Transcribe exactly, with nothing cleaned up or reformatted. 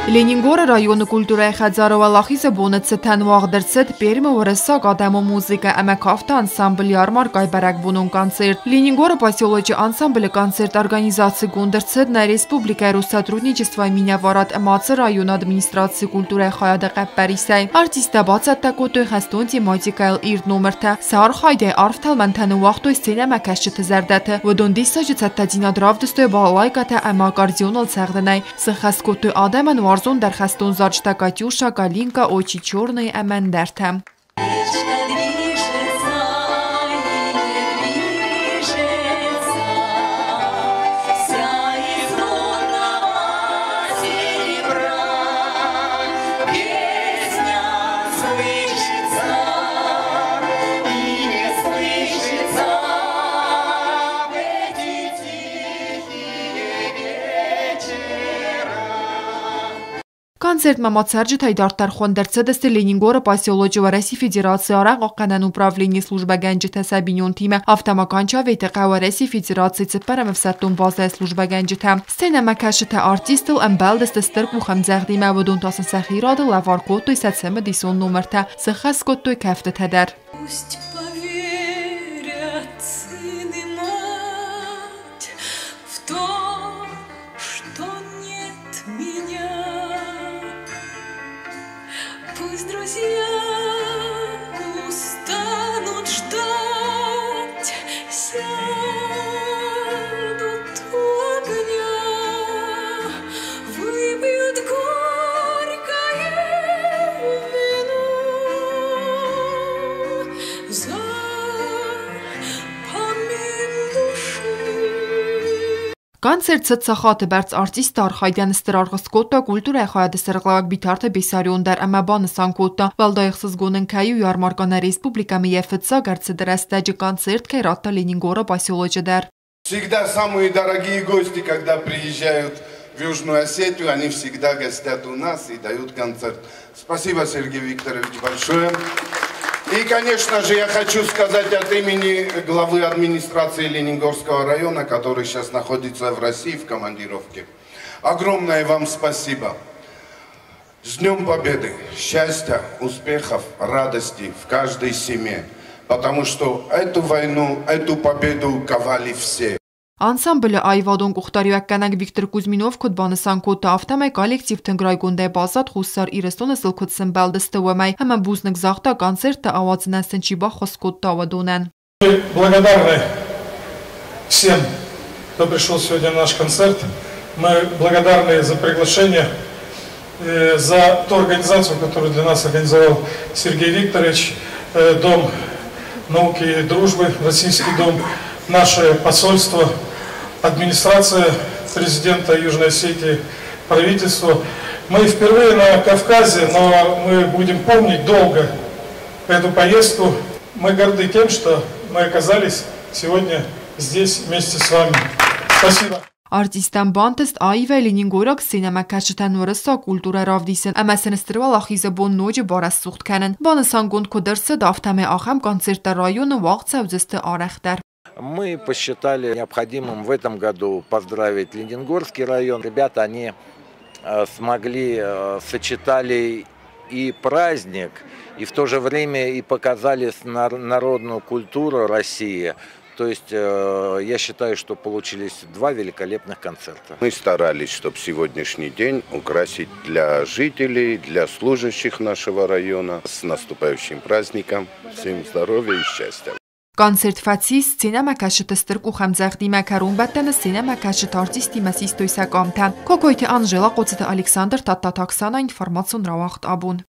Ленингоры районы культуры Стыр Уәлахизы боны цытăн равдыста пермы уырыссаг адăмон музыкă әмә кафты ансамбль Ярмарка айбарак бунун концерт. Ленингоры поселочи ансамбль концерт организации гундырцыд на республикăйы сотрудничество миняварат мацı район администрации культуры хаяды qəpпәрисәй. Артиста бацатта көтөй хәстон тематикайл ирд номерта. Сар хайдай арфтал мантаны вақтой сценамăкăсджытăн зәрдәті. Вăдон дисажы цаттадина равдыстой балайката әмә аккордеонал сәғдінай. Сыхас көтөй адăмон варзон дар хәстон зарчта Катюша, Галинка, очи черные әмән дәртәм. Концерт мамацарджытай дартар хондерцедесте Ленингоры поселочи ва России Федерации арак окканан управление служба генджита сабиньон тиме автомаканча ветека ва России Федерации цыппарам всаттон база служба генджита. Сценамăкăсджытăн артистыл амбалдесте Стыр Уәлахизы вăдон тасын сахирады лавар коттой сәтсәмы дисон номерта сыхас коттой кафты тәдәр. Пусть друзья устанут ждать, сядут у огня, выпьют горькое вино за память души. Концерт цăцăхаты бәрц артист архайдан стыраргыс котта культура хаяды сырглак битарты бесариондар әмә банысан котта валдайықсыз гонын каю ярмаркана республикамы ефтса гарцедерестаджи концерт кайратта Ленингоры поселочедар. Всегда самые дорогие гости, когда приезжают в Южную Осетию, они всегда гостят у нас и дают концерт. Спасибо, Сергей Викторович, большое. И, конечно же, я хочу сказать от имени главы администрации Ленингорского района, который сейчас находится в России в командировке. Огромное вам спасибо. С Днем Победы, счастья, успехов, радости в каждой семье. Потому что эту войну, эту победу ковали все. Ансамблը այվադոն կուխտարիոյակկանակ Վիկտոր Կուզմինով կոդբանըսան կոտը ավտամայ կոլեկտիվ թնգրայգոնդե բազատ խուսար իրստոնը սլկոտ սմբալդստը վեմայ հմը բուզնք զաղթա концерта ավացնասն չիբա խոսկոտը ավադոնեն. Мы благодарны всем, кто пришел сегодня на наш концерт. Мы благодарны за приглашение, за ту организацию, которую для нас организовал Сергей Викторович, Дом науки и дружбы, Российский дом, наше посольство, администрация президента Южной Осетии, правительство. Мы впервые на Кавказе, но мы будем помнить долго эту поездку. Мы горды тем, что мы оказались сегодня здесь вместе с вами. Спасибо. Արտիստան բանտեստ այվ է Լենինգոյրագ սցենամăկăsջытăն ուырыссаг կուլտուրա равդիսն əməsin Ստыр Ուәլախիզը բոն նոջը բարասուխտ կənən. Բանըսան գոնդ կոդրսը դավտամե ախամ концерта района вաղց əvzստը արəxտər. Мы посчитали необходимым в этом году поздравить Ленингорский район. Ребята, они смогли, сочетали и праздник, и в то же время и показали народную культуру России. То есть я считаю, что получились два великолепных концерта. Мы старались, чтобы сегодняшний день украсить для жителей, для служащих нашего района. С наступающим праздником. Всем здоровья и счастья. Концерт фացի սցենամăկăsջытăն Ստыр Ուәլախիզի մեկարուն բատտանը սցենամăկăsջытăն արտիստի մասիստոյսակամթան։ Կոկոյթի Անժելա Qoțıtă Ալեքսանդր Տատտաթաքսանա ինֆորմացիոն ռավախտ աբուն։